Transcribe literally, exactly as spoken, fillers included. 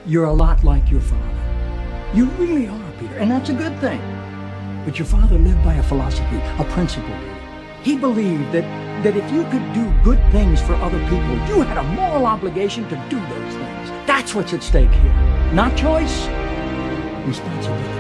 You're a lot like your father. You really are, Peter, and that's a good thing. But your father lived by a philosophy, a principle. He believed that, that if you could do good things for other people, you had a moral obligation to do those things. That's what's at stake here. Not choice, responsibility.